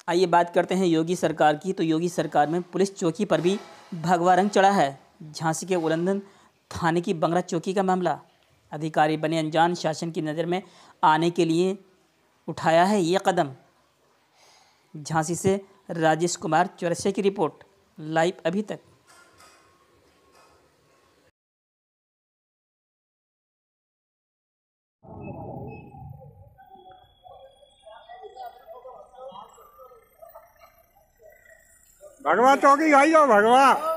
आइए बात करते हैं योगी सरकार की। तो योगी सरकार में पुलिस चौकी पर भी भगवा रंग चढ़ा है। झांसी के उल्लंघन थाने की बंगरा चौकी का मामला, अधिकारी बने अनजान, शासन की नज़र में आने के लिए उठाया है ये कदम। झांसी से राजेश कुमार चौरसिया की रिपोर्ट, लाइव अभी तक। भगवा चौकी खाई जाओ भगवा।